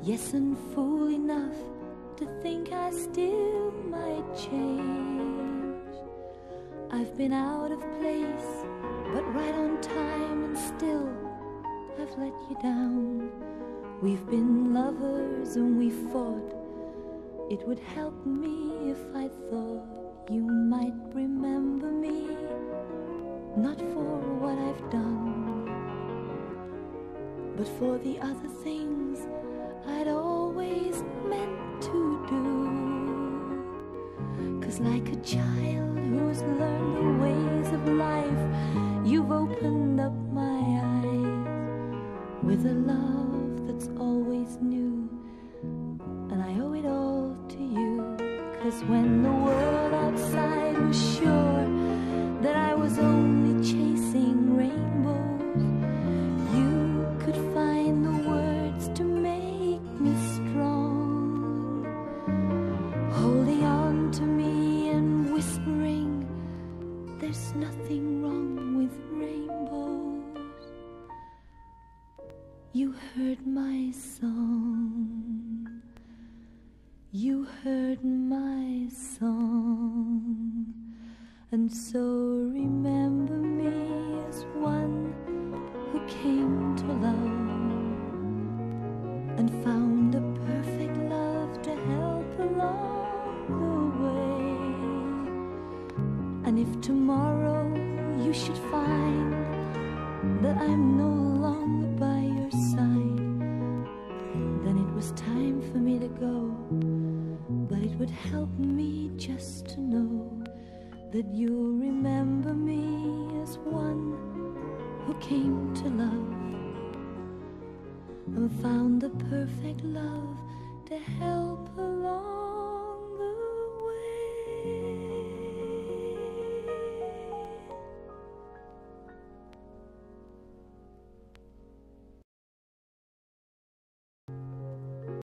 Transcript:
Yes, and fool enough to think I still might change. I've been out of place, but right on time, and still I've let you down. We've been lovers and we fought. It would help me if I thought you might remember me, not for what I've done, but for the other things I'd always meant to do. 'Cause like a child who's learned the ways of life, you've opened up my eyes with a love that's always new, and I owe it all to you. 'Cause when the world outside was sure that I was only chasing rainbows, you could find the words to make me strong, holding on to me and whispering, there's nothing wrong with rainbows. You heard my song, you heard my song, and so remember me as one who came to love and found a perfect love to help along the way. And if tomorrow you should find that I'm no longer by your side, then it was time for me to go. But it would help me just to know that you'll remember me as one who came to love and found the perfect love to help along